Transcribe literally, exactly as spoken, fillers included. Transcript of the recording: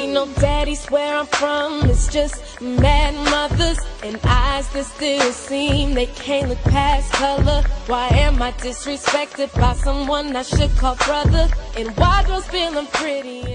Ain't no daddies where I'm from, it's just mad mothers and eyes that still seem they can't look past color. Why am I disrespected by someone I should call brother? And why girls feeling pretty?